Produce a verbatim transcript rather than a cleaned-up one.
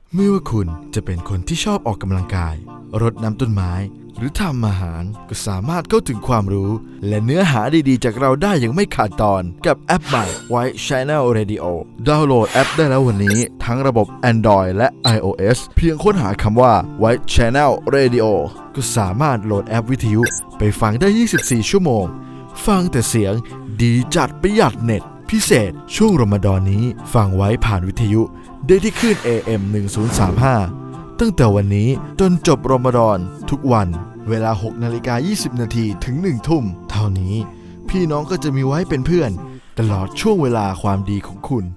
ไม่ว่าคุณจะเป็นคนที่ชอบออกกำลังกายรดน้ำต้นไม้หรือทำอาหารก็สามารถเข้าถึงความรู้และเนื้อหาดีๆจากเราได้อย่างไม่ขาดตอนกับแอปใหม่ White Channel Radio ดาวน์โหลดแอปได้แล้ววันนี้ทั้งระบบ Android และ iOS เพียงค้นหาคำว่า White Channel Radio ก็สามารถโหลดแอปวิทยุไปฟังได้ยี่สิบสี่ชั่วโมงฟังแต่เสียงดีจัดประหยัดเน็ตพิเศษช่วงรอมฎอนนี้ฟังไว้ผ่านวิทยุได้ที่คลื่น เอ เอ็ม หนึ่งศูนย์สามห้าตั้งแต่วันนี้จนจบรอมฎอนทุกวันเวลา หกนาฬิกายี่สิบนาทีถึง หนึ่งทุ่มเท่านี้พี่น้องก็จะมีไว้เป็นเพื่อนตลอดช่วงเวลาความดีของคุณ